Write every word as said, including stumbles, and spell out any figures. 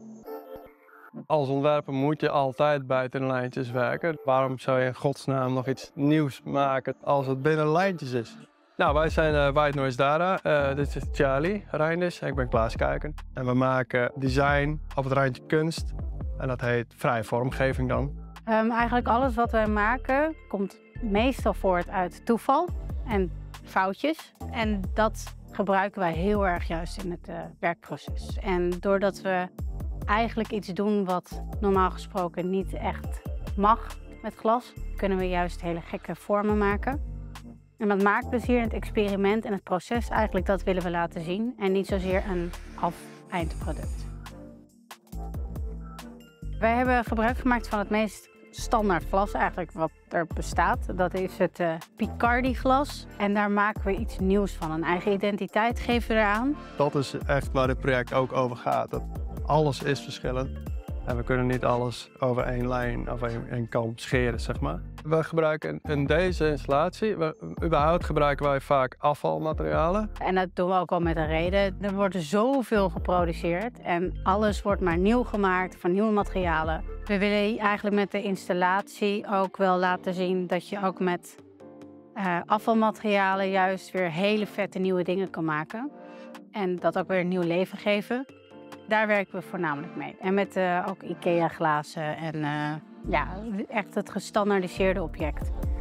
Als ontwerper moet je altijd buiten de lijntjes werken. Waarom zou je in godsnaam nog iets nieuws maken als het binnen lijntjes is? Nou, wij zijn uh, White Noise Data. Uh, dit is Charlie Reinders en ik ben Klaas Kuiken. En we maken design op het randje kunst. En dat heet vrije vormgeving dan. Um, eigenlijk alles wat wij maken komt meestal voort uit toeval en foutjes. En dat gebruiken wij heel erg juist in het uh, werkproces. En doordat we eigenlijk iets doen wat normaal gesproken niet echt mag met glas, kunnen we juist hele gekke vormen maken. En wat maakplezier en het experiment en het proces eigenlijk, dat willen we laten zien. En niet zozeer een af-eindproduct. Wij hebben gebruik gemaakt van het meest standaard glas eigenlijk wat er bestaat. Dat is het uh, Picardi glas. En daar maken we iets nieuws van. Een eigen identiteit geven we eraan. Dat is echt waar dit project ook over gaat. Dat alles is verschillend. En we kunnen niet alles over één lijn of één, één kam scheren, zeg maar. We gebruiken in deze installatie, we, überhaupt gebruiken wij vaak afvalmaterialen. En dat doen we ook al met een reden. Er wordt zoveel geproduceerd en alles wordt maar nieuw gemaakt van nieuwe materialen. We willen eigenlijk met de installatie ook wel laten zien dat je ook met uh, afvalmaterialen juist weer hele vette nieuwe dingen kan maken. En dat ook weer een nieuw leven geven. Daar werken we voornamelijk mee. En met uh, ook IKEA glazen en uh, ja, echt het gestandaardiseerde object.